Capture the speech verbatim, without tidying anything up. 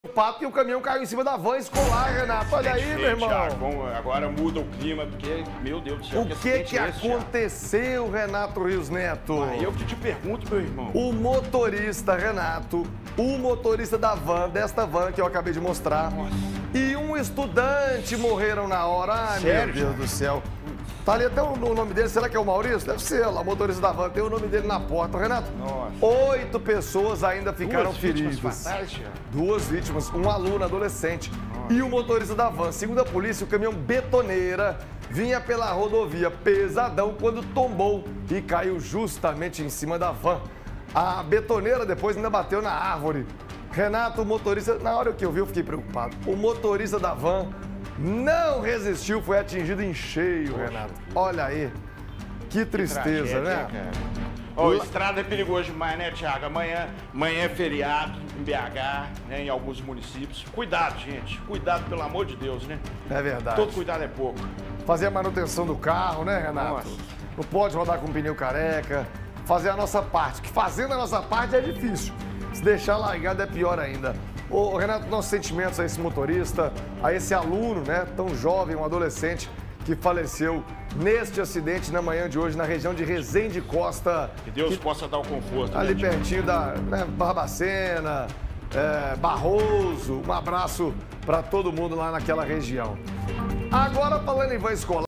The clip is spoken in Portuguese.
Pato e o caminhão caiu em cima da van escolar, Renato. Olha aí, meu irmão. Thiago, agora muda o clima, porque, meu Deus do céu. O que que aconteceu, Renato Rios Neto? Ah, eu que te pergunto, meu irmão. O motorista, Renato, o motorista da van, desta van que eu acabei de mostrar, Nossa. e um estudante morreram na hora. Ai, Sério, meu Deus do céu. Tá ali até o, o nome dele, será que é o Maurício? Deve ser, lá, o motorista da van, tem o nome dele na porta, Renato. Nossa. Oito pessoas ainda ficaram Duas vítimas feridas. fatais, Thiago. Duas vítimas, um aluno adolescente Nossa. e o motorista da van. Segundo a polícia, o caminhão betoneira vinha pela rodovia pesadão quando tombou e caiu justamente em cima da van. A betoneira depois ainda bateu na árvore. Renato, o motorista, na hora que eu vi, eu fiquei preocupado. O motorista da van não resistiu, foi atingido em cheio, Poxa. Renato. Olha aí, que tristeza, Tragédia, né? Cara. Ó, estrada é perigoso demais, né, Thiago? Amanhã, amanhã é feriado em B H, né, em alguns municípios. Cuidado, gente. Cuidado, pelo amor de Deus, né? É verdade. Todo cuidado é pouco. Fazer a manutenção do carro, né, Renato? Nossa. Não pode rodar com pneu careca. Fazer a nossa parte, que fazendo a nossa parte é difícil. Se deixar largado é pior ainda. Ô, Renato, nossos sentimentos a esse motorista, a esse aluno, né, tão jovem, um adolescente, que faleceu neste acidente na manhã de hoje na região de Resende Costa. Que Deus que, possa dar o conforto. ali né, Thiago? pertinho da né, Barbacena, é, Barroso. Um abraço para todo mundo lá naquela região. Agora, falando em van escolar.